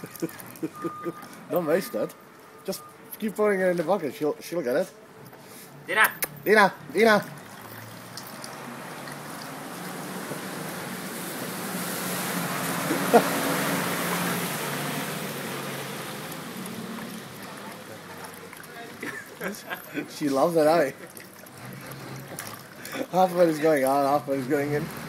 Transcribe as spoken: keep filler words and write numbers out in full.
Not wasted. Just keep putting it in the bucket. She'll she'll get it. Dina. Dina. Dina. She loves it, eh? Half of it is going out, half of it is going in.